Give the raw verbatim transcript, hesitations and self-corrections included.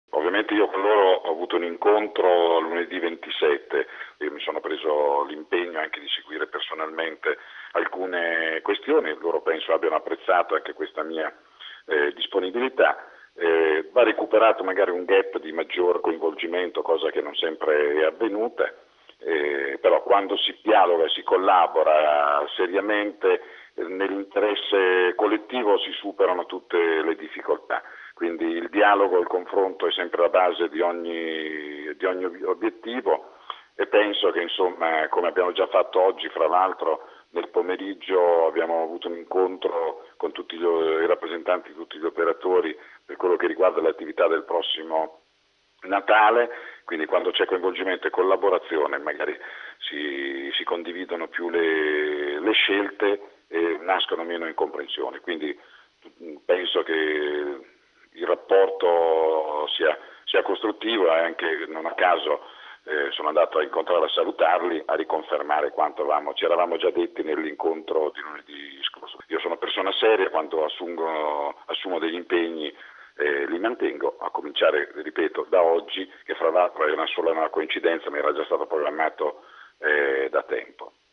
Ovviamente io con loro ho avuto un incontro lunedì ventisette, io mi sono preso l'impegno anche di seguire personalmente alcune questioni, loro penso abbiano apprezzato anche questa mia eh, disponibilità. Eh, va recuperato magari un gap di maggior coinvolgimento, cosa che non sempre è avvenuta, eh, però quando si dialoga e si collabora seriamente eh, nell'interesse collettivo si superano tutte le difficoltà. Quindi il dialogo, il confronto è sempre la base di ogni, di ogni obiettivo e penso che insomma, come abbiamo già fatto oggi, fra l'altro nel pomeriggio abbiamo avuto un incontro con tutti gli, i rappresentanti di tutti gli operatori per quello che riguarda le attività del prossimo Natale, quindi quando c'è coinvolgimento e collaborazione magari si, si condividono più le, le scelte e nascono meno incomprensioni. Quindi penso che il rapporto sia, sia costruttivo e anche non a caso eh, sono andato a incontrare a salutarli, a riconfermare quanto avevamo, ci eravamo già detti nell'incontro di lunedì scorso. Io sono persona seria, quando assumo, assumo degli impegni eh, li mantengo, a cominciare, ripeto, da oggi, che fra l'altro è una sola una coincidenza, ma era già stato programmato eh, da tempo.